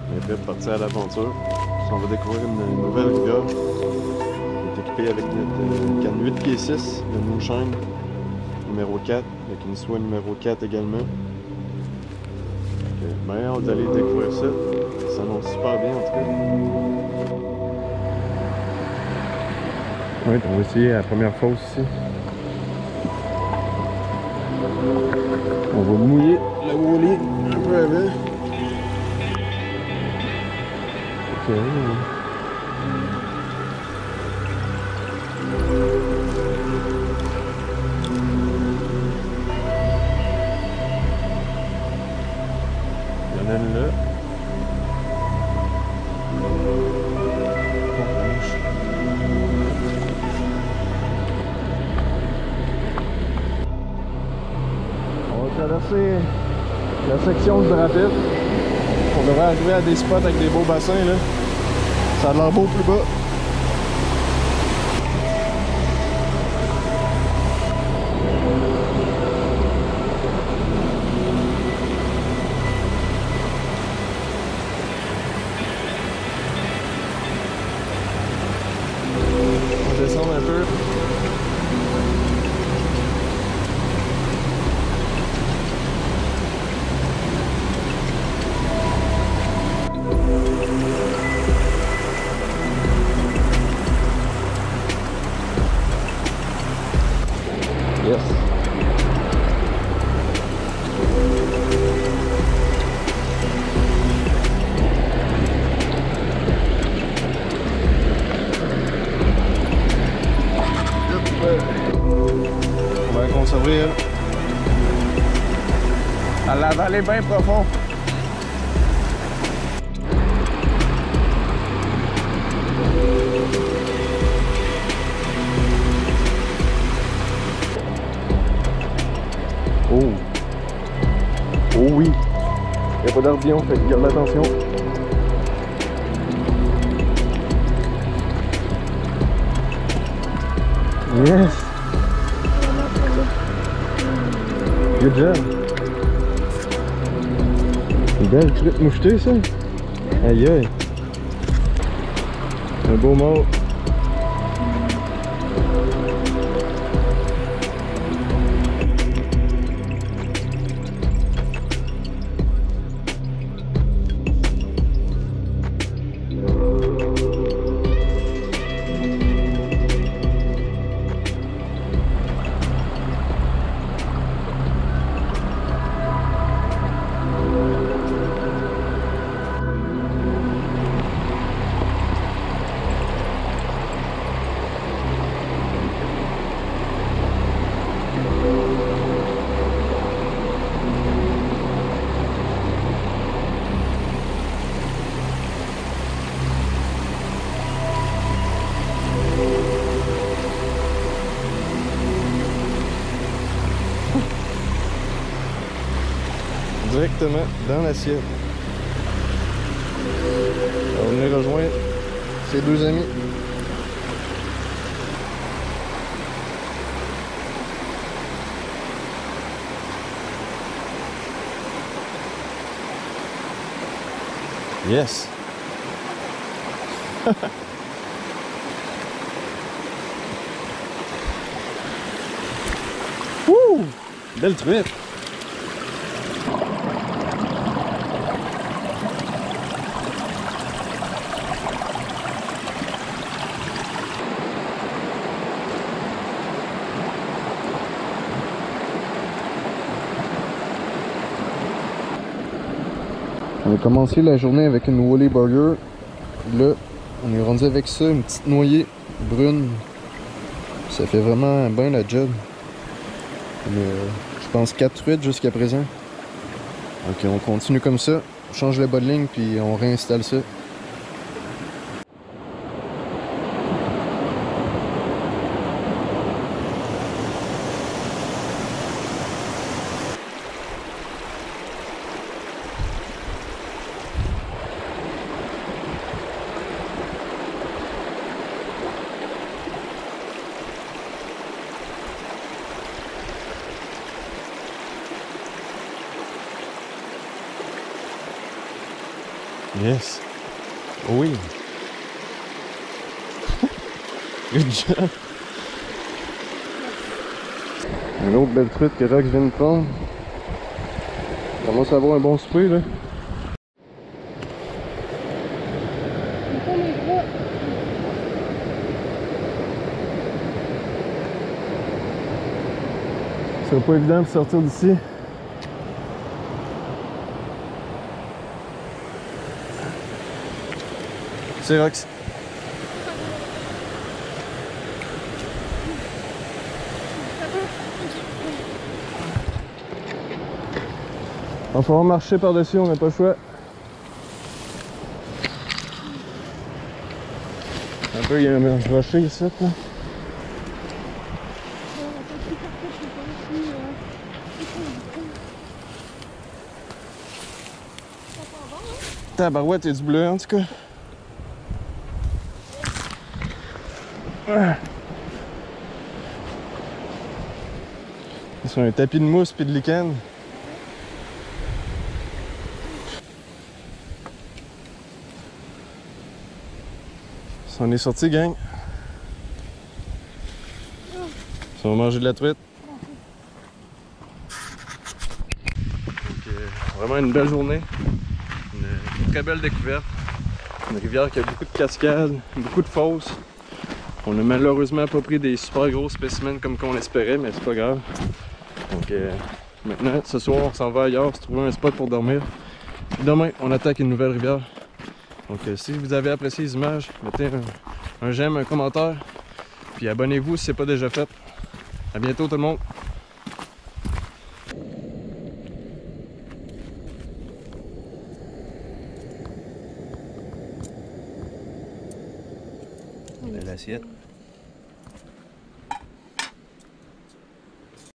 On est prêt de partir à l'aventure. On va découvrir une nouvelle rivière. On est équipé avec notre canne 8 pieds 6 de Moonshine numéro 4, avec une soie numéro 4 également. Ben, on est allé découvrir ça. Ça s'annonce super bien en tout cas. Oui, on va essayer la première fosse ici. On va mouiller le wally un peu avant. Ok. Il y en a une là. On va traverser la section du rapide. On devrait arriver à des spots avec des beaux bassins là. Ça a l'air beau plus bas. On va descendre un peu. Yes. On va conserver elle. À la vallée bien profond. Oh! Oh oui! Il n'y a pas d'ardillon, fait que garde attention. Yes! Good job! C'est belle truite mouchetée ça! Aïe aïe! Un beau mot! Directement dans l'assiette. On va venir rejoindre ses deux amis. Yes! Wouh! Belle truite! On a commencé la journée avec une Wally Burger. Là, on est rendu avec ça, une petite noyée brune. Ça fait vraiment bien la job. Je pense 4 truites jusqu'à présent. Ok, on continue comme ça. On change le bas de ligne puis on réinstalle ça. Yes. Oui. Good job. Une autre belle truite que Rox vient de prendre. On commence à avoir un bon souper là. C'est pas évident de sortir d'ici. C'est Rox. Il va falloir marcher par-dessus, on n'a pas le choix. Un peu, il y a un rocher ici, là. Tabarouette, il y a du bleu en tout cas. C'est un tapis de mousse puis de lichen. On est sorti, gang. On va manger de la truite. Donc, vraiment une belle journée. Une très belle découverte. Une rivière qui a beaucoup de cascades, beaucoup de fosses. On a malheureusement pas pris des super gros spécimens comme qu'on espérait, mais c'est pas grave. Donc maintenant, ce soir, on s'en va ailleurs, se trouver un spot pour dormir. Demain, on attaque une nouvelle rivière. Donc si vous avez apprécié les images, mettez un j'aime, un commentaire. Puis abonnez-vous si ce n'est pas déjà fait. À bientôt tout le monde! L'assiette.